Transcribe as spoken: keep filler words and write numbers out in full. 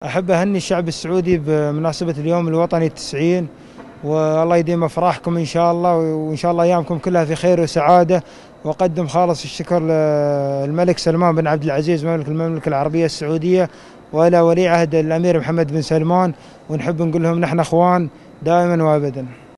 أحب أهني الشعب السعودي بمناسبة اليوم الوطني التسعين، والله يديم أفراحكم إن شاء الله، وإن شاء الله أيامكم كلها في خير وسعادة. وأقدم خالص الشكر للملك سلمان بن عبد العزيز ملك المملكة العربية السعودية، وإلى ولي عهد الأمير محمد بن سلمان، ونحب نقول لهم نحن أخوان دائما وأبدا.